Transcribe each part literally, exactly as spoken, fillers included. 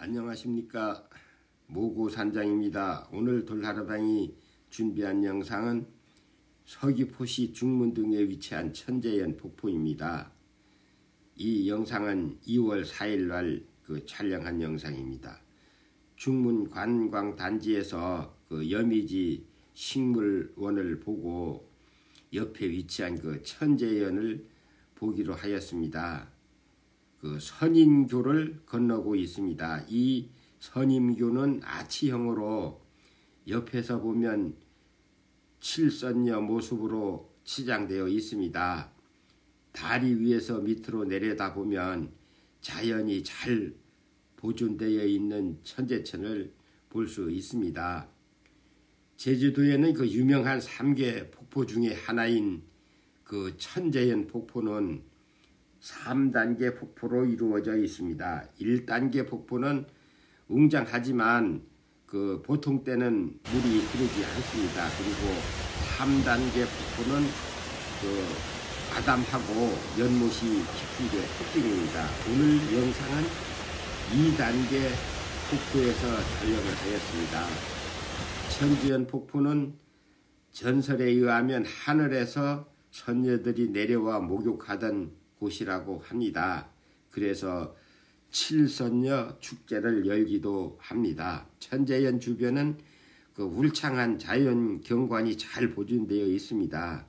안녕하십니까, 모고산장입니다. 오늘 돌하루방이 준비한 영상은 서귀포시 중문등에 위치한 천재연 폭포입니다. 이 영상은 이월 사일 날 그 촬영한 영상입니다. 중문 관광단지에서 그 여미지 식물원을 보고 옆에 위치한 그 천재연을 보기로 하였습니다. 그 선인교를 건너고 있습니다. 이 선인교는 아치형으로 옆에서 보면 칠선녀 모습으로 치장되어 있습니다. 다리 위에서 밑으로 내려다보면 자연이 잘 보존되어 있는 천재천을 볼 수 있습니다. 제주도에는 그 유명한 삼 개 폭포 중에 하나인 그 천재연 폭포는 삼 단계 폭포로 이루어져 있습니다. 일 단계 폭포는 웅장하지만 그 보통 때는 물이 흐르지 않습니다. 그리고 삼 단계 폭포는 그 아담하고 연못이 깊은 게 특징입니다. 오늘 영상은 이 단계 폭포에서 촬영을 하였습니다. 천재연 폭포는 전설에 의하면 하늘에서 선녀들이 내려와 목욕하던 곳이라고 합니다. 그래서 칠선녀 축제를 열기도 합니다. 천재연 주변은 그 울창한 자연 경관이 잘 보존되어 있습니다.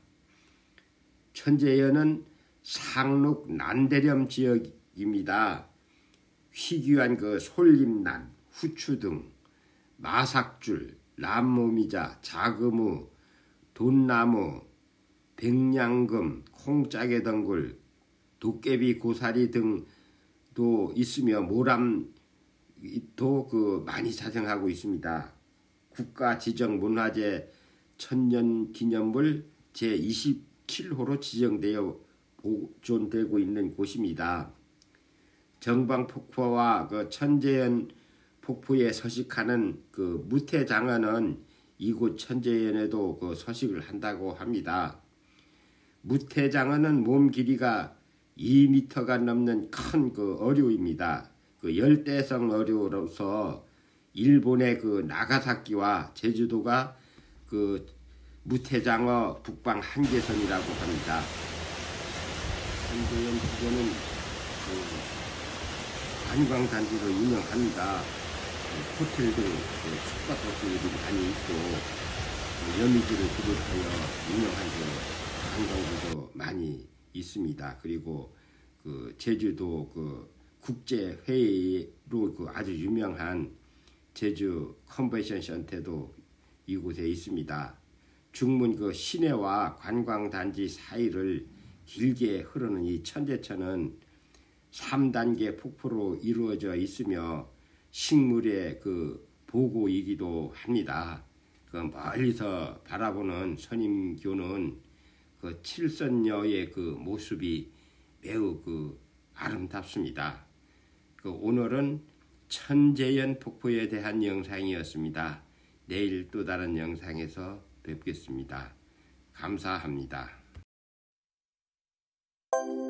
천재연은 상록 난대렴 지역입니다. 희귀한 그 솔잎난, 후추 등 마삭줄, 남모미자, 자금우, 돈나무, 백냥금, 콩짜개덩굴, 도깨비 고사리 등도 있으며 모람도 그 많이 자생하고 있습니다. 국가지정문화재 천년기념물 제이십칠 호로 지정되어 보존되고 있는 곳입니다. 정방폭포와 그 천재연 폭포에 서식하는 그 무태장어는 이곳 천재연에도 그 서식을 한다고 합니다. 무태장어는 몸 길이가 이 미터가 넘는 큰 그 어류입니다. 그 열대성 어류로서 일본의 그 나가사키와 제주도가 그 무태장어 북방 한계선이라고 합니다. 천재연 주변은 그 관광단지로 유명합니다. 호텔 등 숙박업소들이 많이 있고 여미지를 비롯하여 유명한 그 관광지도 많이 있습니다. 그리고 그 제주도 그 국제 회의로 그 아주 유명한 제주 컨벤션 센터도 이곳에 있습니다. 중문 그 시내와 관광단지 사이를 길게 흐르는 이 천재천은 삼 단계 폭포로 이루어져 있으며 식물의 그 보고이기도 합니다. 그 멀리서 바라보는 선인교는 그 칠선녀의 그 모습이 매우 그 아름답습니다. 그 오늘은 천재연 폭포에 대한 영상이었습니다. 내일 또 다른 영상에서 뵙겠습니다. 감사합니다.